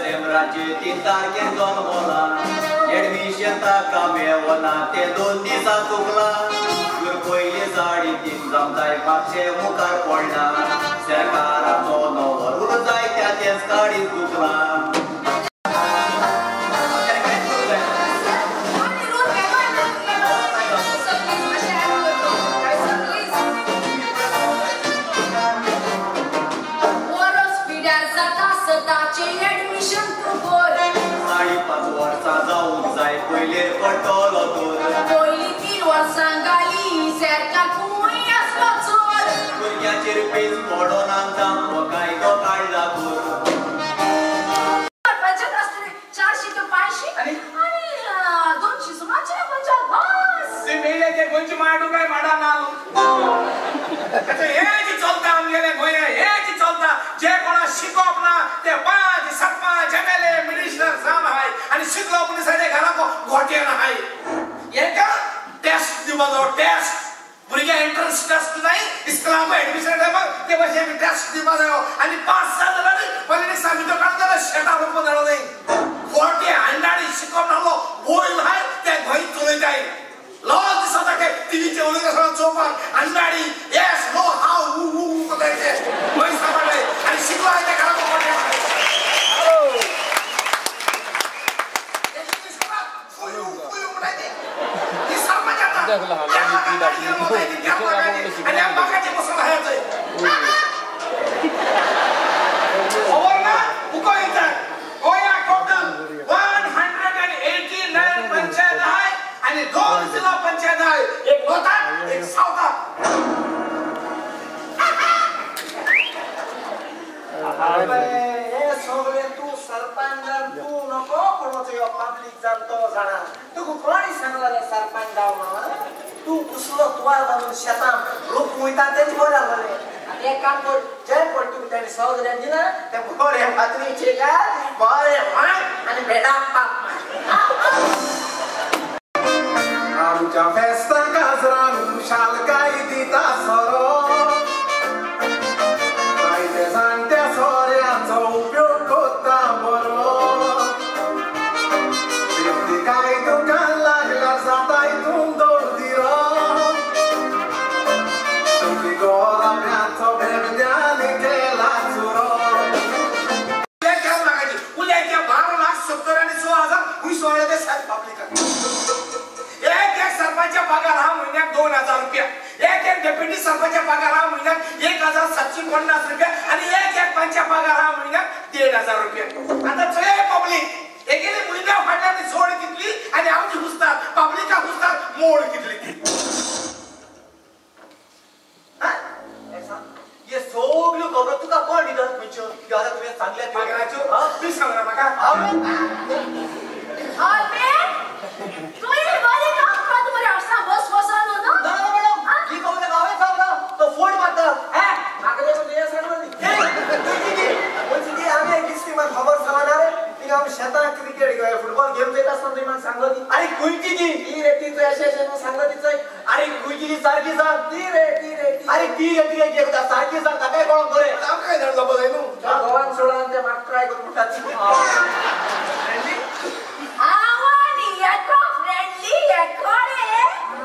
डिसेंबराचे 3 तारखेर जल्मला ऍडमिशन ताका मेळना ते 2 दिसां चुकला पयली 3.5 जाय मातशे मुखार पडला सरकाराचो नवो रूल जाय त्या तेच काडीत चुकला पहिले पडटलो तर पयली 3 वर्सां घाली सरकार खूंय आसलो चोर भुरग्याचेर पेज पडोन आमकां कायदो काडला तर पंचायत आसतले 400 ते 500 आणि 200 सुमारचे पंचायत बस ते मेले ते गोंची माडू काय माडा नालू आता हे जी चलता आमगेले गोंया हे जी चलता जे कोणा शिकोप ना ते 5 सरपंच एमएलए मिनिस्टर जाम हाय आणि शिकलो पुलिस साडे घराको घोटे ना हाय एका टेस्ट दिवलो टेस्ट भुरगे एंट्रन्स टेस्ट नाही इस्लाम एडमिशन टाइम ते बसे मी टेस्ट दिवलो आणि 5-7 जणांनी पहिले सामितो काढला शेटा रूप झालो नाही घोटे अंडाडी शिकोप नालो बोल हाय ते घोई चले जाय लॉज दिसता के टीव्हीचे उलट असं चोपा अंडाडी यस नो हाउ हु कोतायचे घोई सापडले आणि शिकलो आहे ते घराको घोटे आमच्या फेस्ता काजरान शाल काय दिता सोरो कायदे जाणट्या सोऱ्याचो उपयोग कोता बरो शेवटी काय दुकान लागला जाताय तुम दोर दिरो शेवटी गोराम्याचो बेबद्याने केला चुरो उल्याच्या 12,70,000 आणि 16,000 हुई सोळा दे सात पब्लिक एक सरपंचच्या पगार हा महिन्यात 2,000 रुपये एक डेप्युटी सरपंचच्या पगार हा महिन्यात 1,750 रुपये आणि एक पंचच्या पगार हा महिन्यात 1,500 रुपये आता सगळे पब्लिक एकेने मुलीला फाटल्याने सोड कितली आणि आमची हुसतात पब्लिकचा हुसतात मोड कितली ये सोगलो खबर तुका कोण दितात म्हणजे की आता तुम्ही चांगल्या पगाराचो प्लीज सांगा नका तू ये वाले काम का तुम्हारे असा बस बसano ना ना मॅडम की कोणते गावे सांगा तो फोड मारतात हे आकडे तो ये सांगली म्हणजे आम्ही एक किस्तीमा खबर सांगणार की आम्ही शेतात क्रिकेट किंवा फुटबॉल गेम खेळत असताना तुम्ही मला सांगली अरे कुंची जी ती रे ती अशा सांगलीच अरे कुंची जी सारखी सांग ती रे अरे ती रे एकदा सारखी सांग काय कोण करे आम काय धरलं बघाय नु भगवान सोडा ते मात्र ट्राय करून मुठाची आवनी याको फ्रेंडली याको रे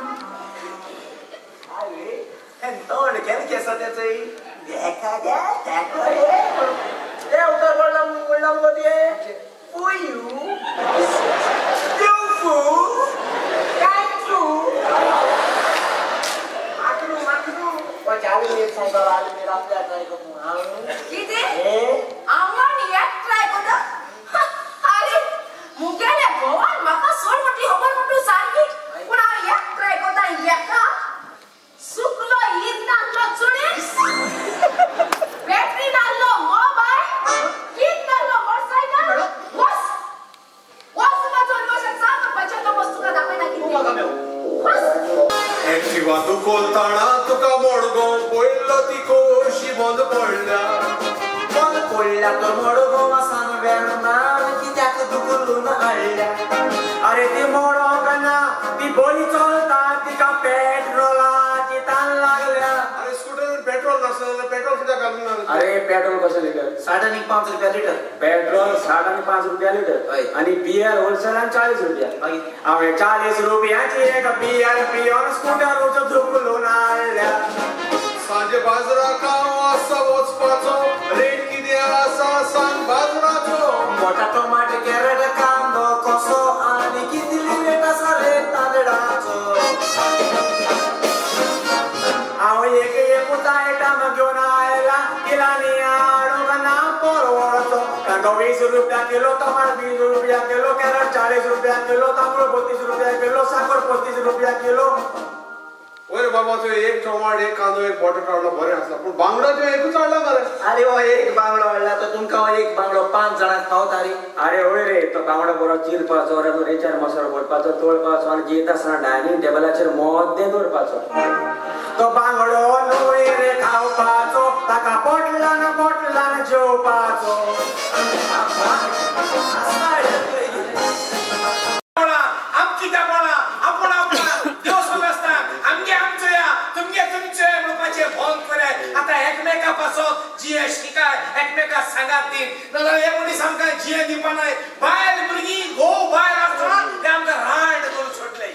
अरे हे तोंड केन केसा त्याचे एखाद्या त्याकडे ते उतर बोलला बोलते फुयू ब्यूटिफुल थँक यू माकरू ओ चालू एक सांगा आले मी आपल्या ट्राय करू किती आवनी याक ट्राय करू अरे मुकेले भगवान माका सोड मोठी खबर मोठू सारखी पण आ याक ट्राय करता याका सुकलो इतना लो चुडी बॅटरी नालो मोबाईल किट नालो मोटरसायकल बस का चोर बस सांग बचत वस्तू का दाखवाय ना किती बस एक जीवा तू कोलताना तुका मोडगो पडलो ती कोशी बंद पडल्या तो मोडगो मासान वेणना कित्याक दुखलून हाडल्या अरे ती मोडोक ना ती बरी चलता तिका पेट्रोलाची ताण लागल्या अरे स्कूटर पेट्रोल पेट्रोल नसतं पेट्रोल किती घालून अरे पेट्रोल कसं लिटर 5.5 रुपया लिटर पेट्रोल 5.5 रुपया लिटर आणि बियर होलसेल 40 रुपया आम्ही 40 रुपयाची एक बियर पिऊन स्कूटर झोपलो नाल्या सांजे बाजरा खाऊ असा वचपाचो रेट किती असा सांग बाजराचो मोठा टोमॅटो कॅरेट कांदो कसो आणि किती रेट असा रेट तांदळाचो आव एक एकूच आयटम घेऊन आयला किलानी आडो ना परवडतो कांदो 20 रुपया किलो टमाटर 20 रुपया किलो कॅरेट 40 रुपया किलो तांदूळ 32 रुपया किलो साखर 35 रुपया किलो ओरे बाबा तो एक टमाट एक कांदो एक बटाटा वाला बरे असला पण बांगडा तो एकूच वाढला मरे अरे हो एक बांगडो वाढला तर तुमका एक बांगडो 5 जणांक खावता रे अरे होय रे तो बांगडा बरो चिरपाचो रे तो रेचार मसालो भरपाचो तोळपाचो आणि जेत असताना डायनिंग टेबलाचेर मध्य दवरपाचो तो बांगडो नुय रे खावपाचो ताका पोटलान जेवपाचो आमची त्या बोला आपण आपला देव समजता आमगे आमचं या तुमगे तुमचे म्हणपाचे भोंग करे आता एकमेकापासून जिये शिकाय एकमेका सांगात दी नाजाल्यार हे मनीस आमकां जिये दिवपानाय बायल भुरगीं घोव बायल आसतना ते आमकां रायड करून सोडले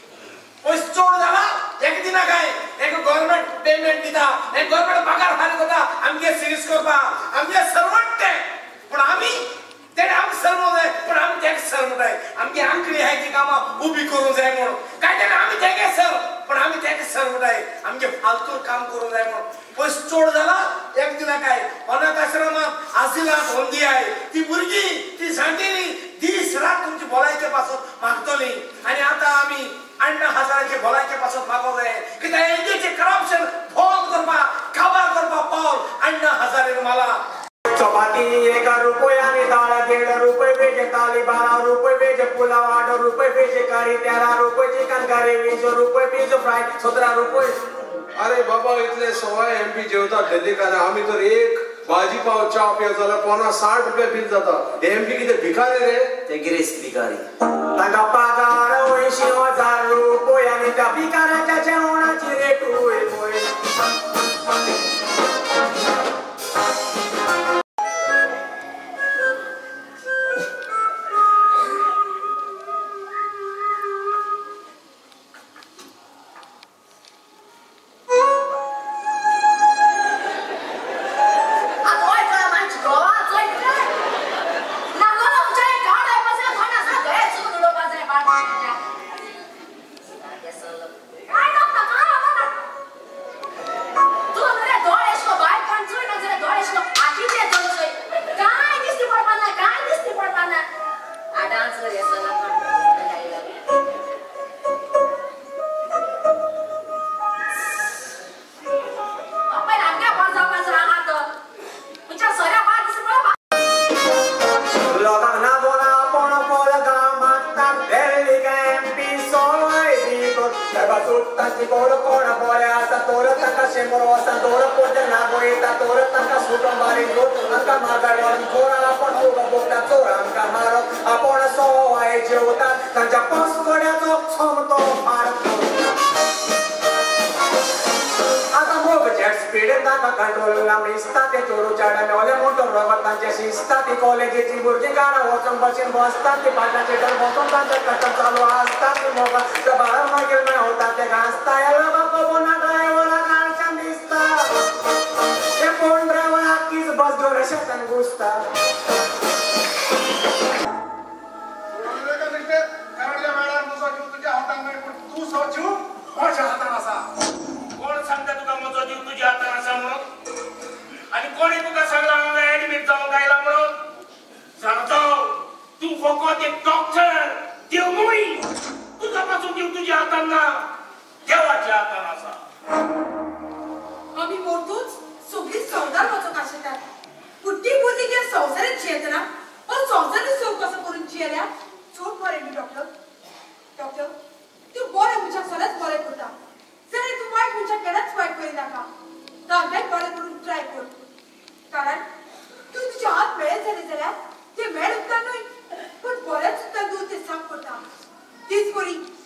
पयस चोड जाला एक दिना काय एक गव्हर्नमेंट पेमेंट दिता एक गव्हर्नमेंट पगार फारीक करता आमगे सिरीज करपा आमगे सर्वंट ते पण आमी तेणे आमकां सर्व जाय पण आमी तेका सर म्हणटाय आमगे आंकडी आहाय ती कामां उबी करूंक जाय म्हणून काय तेन्ना आमी तेगे सर पण आमी तेका सर म्हणटाय आमगे फालतू काम करूंक जाय म्हणून पयस चोड जाला एक दिना काय अनाथ आश्रमात आसिलांत होंदी आय ती भुरगीं ती जाणटेली दीस रात तुमची भलायके पासून मागतली आनी आतां आमी 8,000चे भलायके पासून मागोवंक जाय कित्याक एनडीएचे करप्शन बंद करपाक काबार करपाक पावल 8,000 मला चपाती 1 रुपया आणि डाळ 1.5 रुपये वेजे ताली 12 रुपये वेजे पुलाव 8 रुपये वेजे करी 13 रुपये चिकन करी 20 रुपये फिश फ्राय 17 रुपये अरे बाबा इतले सवाय एमपी जेवता दिल्ली का आम्ही तर एक भाजी पाव चा पियो जाल्यार 50-60 रुपया बिल जाता एमपी कितें भिकारी रे ते गिरेस्त भिकारी ताका पगार 80,000 रुपये आणि त्या भिकाऱ्याच्या जेवणाची रेट होय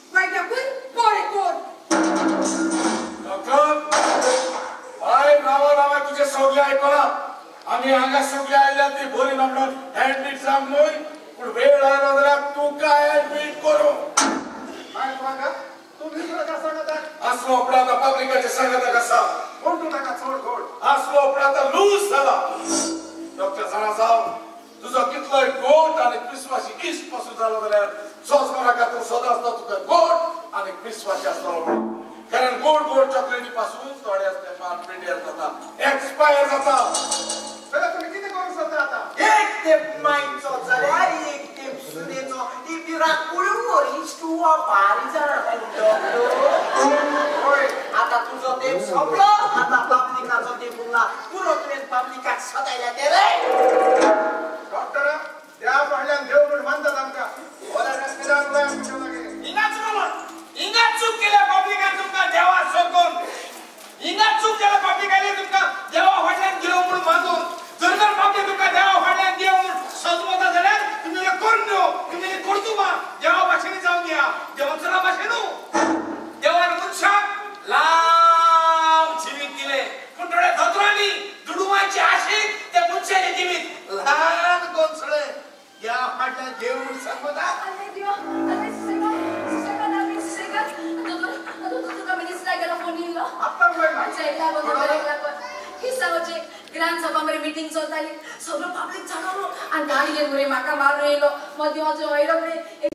काय नावा आम्ही हांगा सगळे आयल्या ती बरी म्हणून ऍडमिट सांग न्हय पूण वेळ आयलो जाल्यार तुका ऍडमिट करू काय सांगा तुम्ही तुला सांगता असलो आपला आता पब्लिकाचे सांगता कसा कोण तू नका सोड खोड असलो आपला आता लूज झाला डॉक्टर साळासाव तुझा कितलोय गोट आणि विश्वासी इश्ट पासून झालो जाल्यार सोसमारा खातीर सदांच तुका गोट आणि विश्वासी आसतलो कारण गोड गोड चॉकलेटी पासून थोडे तेंपार पिड्यार जाता एक्सपायर जाता चला तुम्ही किती करू शकता आता एक टेप माईचो जाल्यार एक टेप सुनेचो ती राकुळू इश्टू वा पारी जाणा होय आता तुझो टेप सोपलो आता पब्लिकाचो टेप उरला पुरो तुवें पब्लिकाक सदायला ते रे डॉक्टर त्या भाडल्यान देव म्हण मानतात आमका ओला रस्त्यार गोय आमच्या लागे इंगाच बोला इंगा चूक केल्या पब्लिकान तुमका देवा सोडून इंगा चूक केल्या पब्लिकाने तुमका देवा फाटल्यान गेलो म्हणून मानून जर पब्लिक तुमका देवा फाटल्यान देव म्हणून सजवता जाल्यार तुम्ही हे करून देव तुम्ही हे करतो बा देवा भाषेने जाऊन घ्या देवाचं भाषेनो देवान मनशाक लांब जीवित दिले पण थोड्या धोत्रांनी दुडुमाची आशिक त्या मनशाचे जीवित लहान गोंसळे या फाटल्यान देव म्हणून सांगता अरे देवा अरे सेकंड तुका मिनिस्टर गेला फोन येयलो आता पळय चैता बरोबर हिस्सा होचे ग्रांड सभा मध्ये मीटिंग चलताली सगळं पब्लिक जाणवलो आणि गाडी घेऊन म्हाका मारून येयलो मग देवाचो वयलो